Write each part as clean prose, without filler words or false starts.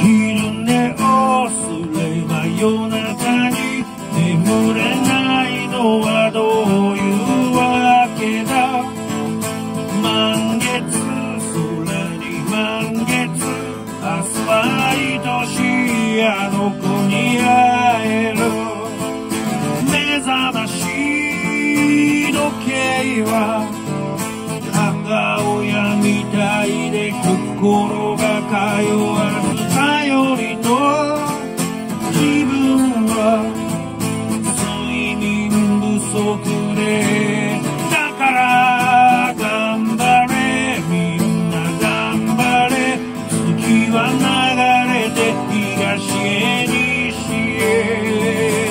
昼寝をすれば夜中に眠れないのはどういうわけだ。満月空に満月、明日は愛しいあの子に会える。目覚まし時計は母親みたいで心が通わず頼りの自分は睡眠不足で、だから頑張れみんな頑張れ。月は流れて東へ西へ。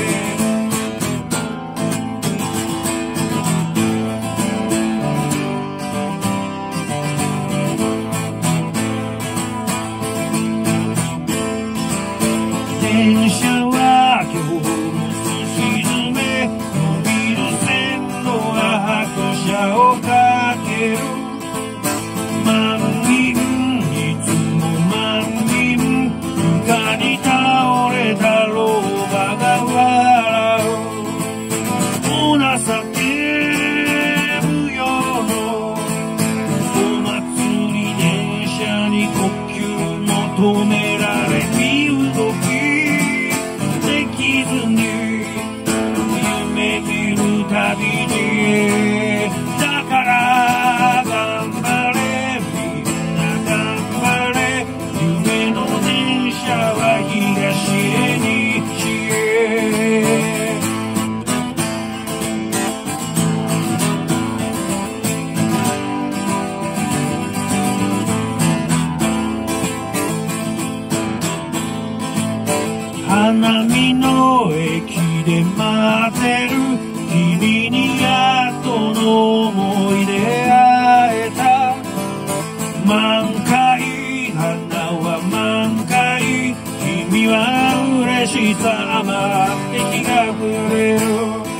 電車は今日もすし詰め、伸びる線路が拍車をかける。万人いつも万人、床に倒れた老婆が笑う。お情け無用のお祭り電車に呼吸求められ、身動きできずに夢見るたびに、だから頑張れみんな頑張れ。夢の電車は東へ西へ。花見の駅で待ってる君にやっとの思い出会えた。満開花は満開、君は嬉しさ余って日が暮れる。